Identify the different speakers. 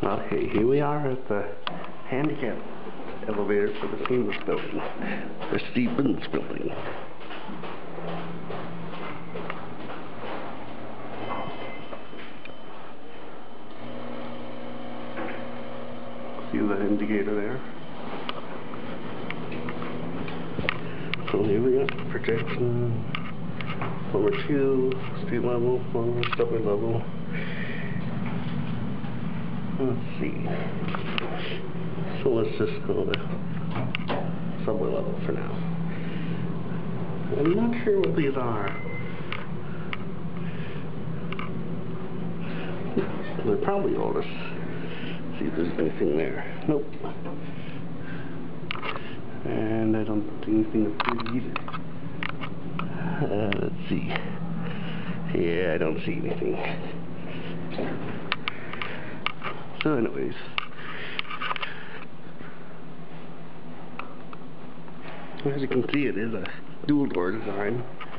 Speaker 1: Okay, here we are at the Handicapped elevator for the Siebens building, the Siebens building. See that indicator there? So here we got projection, number 2, street level, subway level. Let's see. So let's just go to subway level for now. I'm not sure what these are. They're probably all this. See if there's anything there. Nope. And I don't see anything up here either. Let's see. Yeah, I don't see anything. So anyways, as you can see, it is a dual door design.